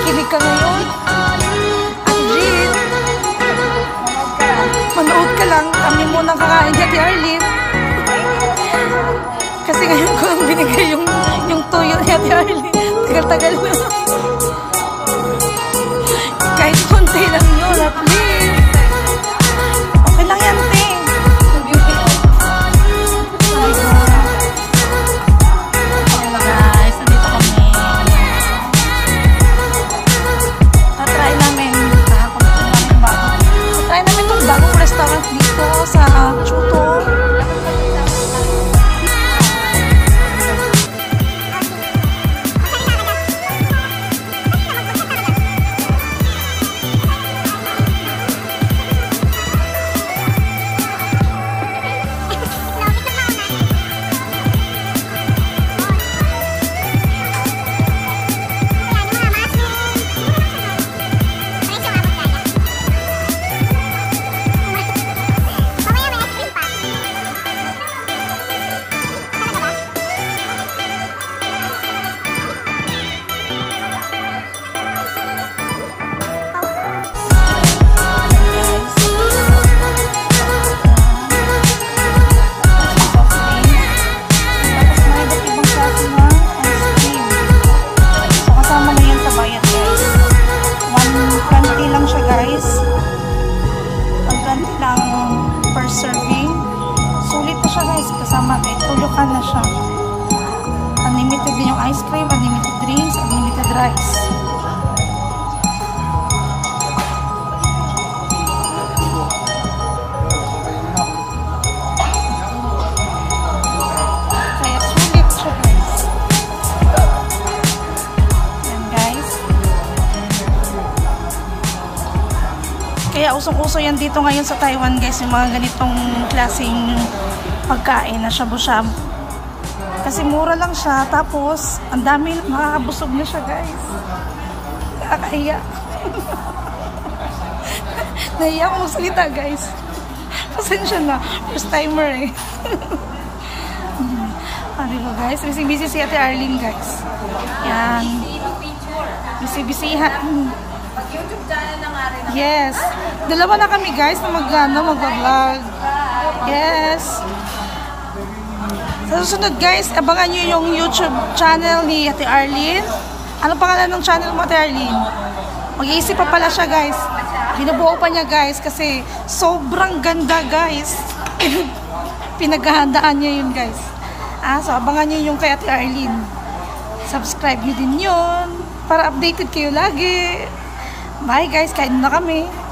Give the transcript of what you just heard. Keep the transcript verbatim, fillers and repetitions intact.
nakikinig ka ngayon? Ate Jean, manood ka lang. Kami munang kakain ni Ate Arlyn. Kasi ngayon ko lang binigay yung, yung tuyo ni Ate Arlyn. Tagal-tagal na. Kahit konti lang yun, at least. Okay lang yan, te. Guys, nandito kami. Tatry namin. Tatry namin itong bagong restaurant dito sa Zhudong. Na siya. Unlimited din yung ice cream, unlimited drinks, unlimited rice. Kaya sulit siya, guys. Yan, guys. Kaya usong-uso yan dito ngayon sa Taiwan, guys, yung mga ganitong klaseng pagkain na shabu shabu. Kasi mura lang siya, tapos ang dami, makakabusog na siya, guys. Nakakahiya. Nahiya akong magsalita, guys. Pasensya na, first timer eh. Ah, diba, guys? Busy-busy si Ate Arlyn, guys. Yan. Busy-busyhan. Mag-YouTube channel na nga rin. Yes. Dalawa na kami, guys, na mag-ano, mag-vlog. Yes. Sa susunod, guys, abangan nyo yung YouTube channel ni Ate Arlyn. Ano pangalan ng channel mo, Ate Arlyn? Mag-iisip pa pala siya, guys. Binubuo pa niya, guys, kasi sobrang ganda, guys. Pinaghahandaan niya yun, guys. Ah, so abangan nyo yung kay Ate Arlyn. Subscribe nyo din yun para updated kayo lagi. Bye, guys. Kain na kami.